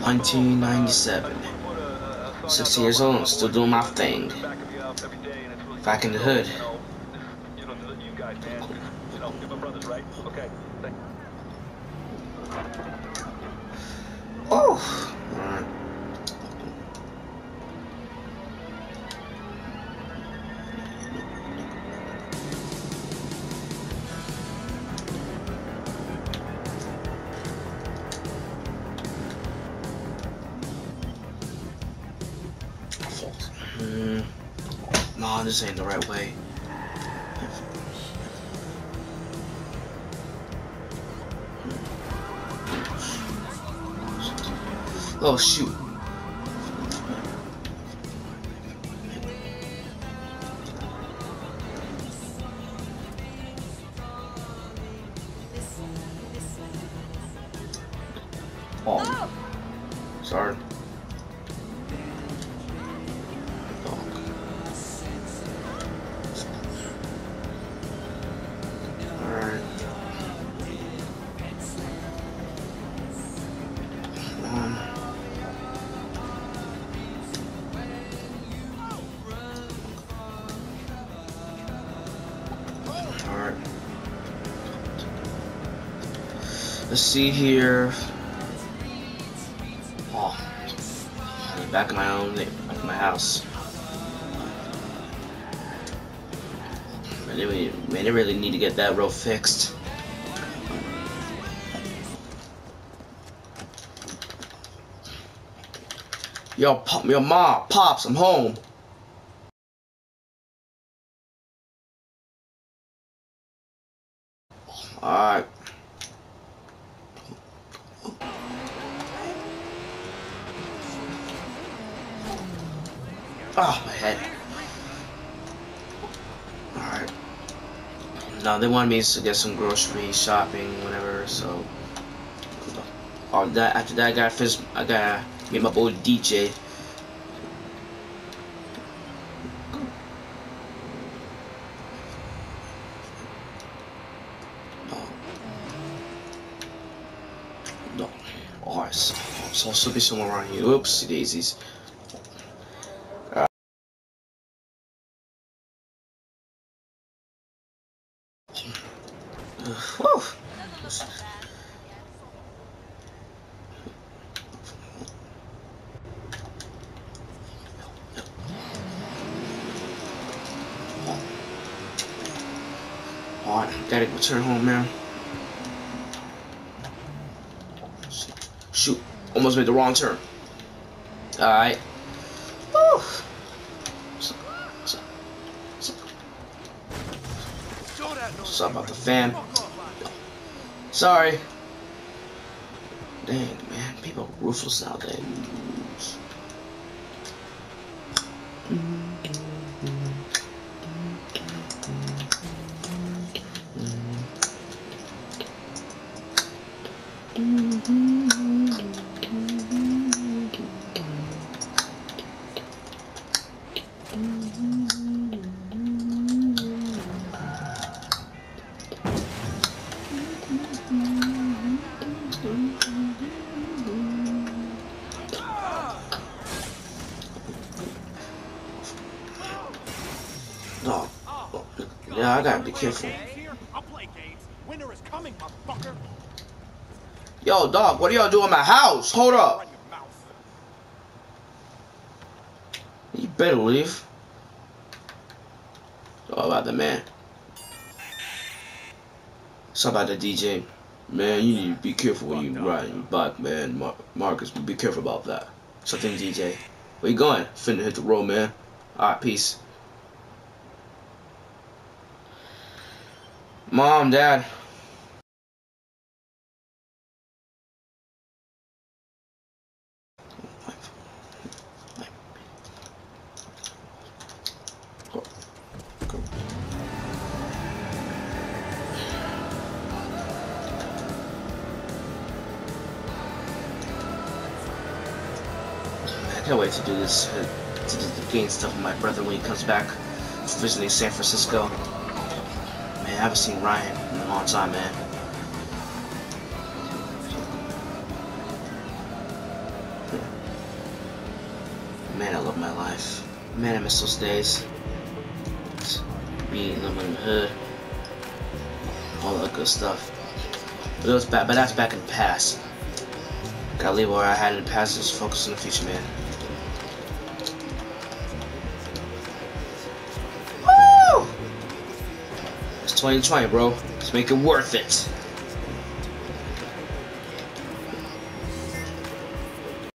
1997. 60 years old, still doing my thing. Back in the hood. Oh! Alright. No, this ain't the right way. Oh shoot. Oh. Sorry. Alright. Alright. Let's see here. Oh, I'm back in my own, back in my house. Man, they really need to get that road fixed. Yo, mom, pops, I'm home. Alright. Oh, my head. Alright. Now they wanted me to get some grocery shopping, whatever, so after that I gotta meet my boy DJ. No. Alright, so I'll still be somewhere around here. Oopsie daisies. Whew. Alright, gotta return home now. Shoot, almost made the wrong turn. Alright. Sorry about the fan. Sorry. Dang, man, people are ruthless nowadays. No. Yeah, I gotta be careful. Yo, dog, what are y'all doing in my house? Hold up. You better leave. All about the man. It's about the DJ. Man, you need to be careful when you ride your bike, man. Marcus, be careful about that. Something, DJ. Where you going? Finna hit the road, man. Alright, peace. Mom, Dad. I can't wait to do this, to gain stuff with my brother when he comes back from visiting San Francisco. Man, I haven't seen Ryan in a long time, man. Man, I love my life. Man, I miss those days. Being living in the hood. All that good stuff. But, that's back in the past. Gotta leave what I had in the past and just focus on the future, man. Woo! It's 2020, bro. Let's make it worth it.